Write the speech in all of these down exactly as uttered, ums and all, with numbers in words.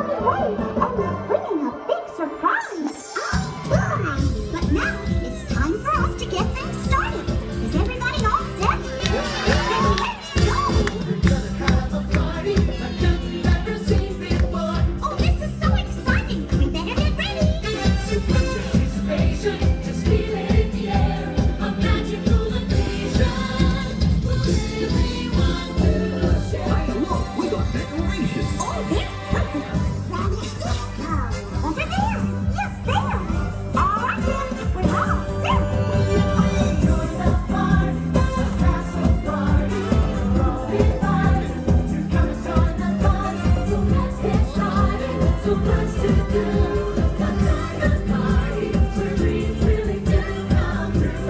Wait, I was bringing a big surprise. Oh, boy. But now it's time for us to get things started. Is everybody all set? Then let's go. We're gonna have a party like you've never seen before. Oh, this is so exciting. We better get ready. So put your anticipation, just feel it in the air. A magical occasion for everyone to share. Hey, look, we got decorations. Oh, they're perfect. Now let's just go. Over there. Yes, there. All right, then. We're all set. Join the party, a castle party. We're all invited to come and join the party. So let's get started. So much to do. A dragon party where dreams really do come true.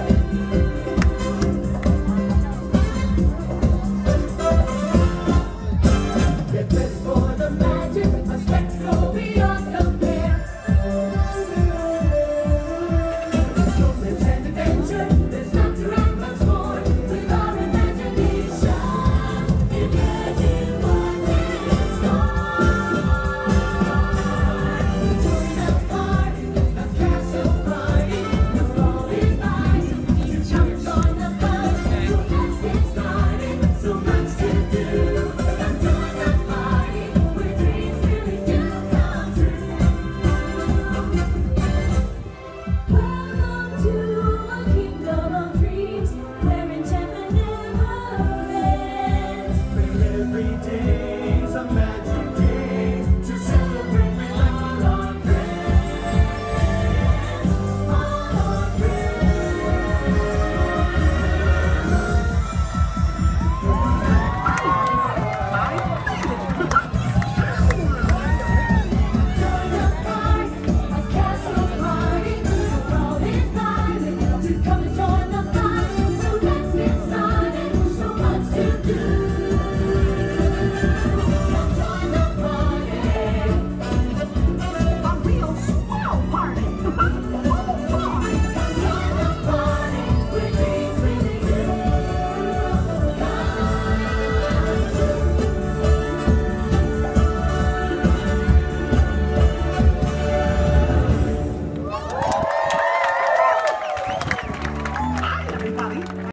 Get ready for the magic.